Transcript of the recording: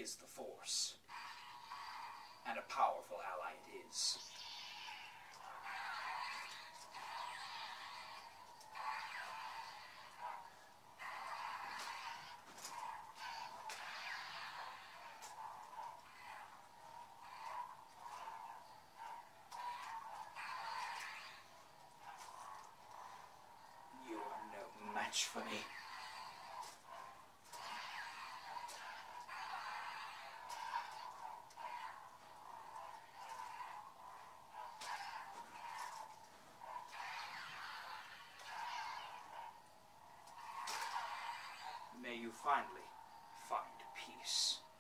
is the Force. And a powerful ally it is. You are no match for me. May you finally find peace.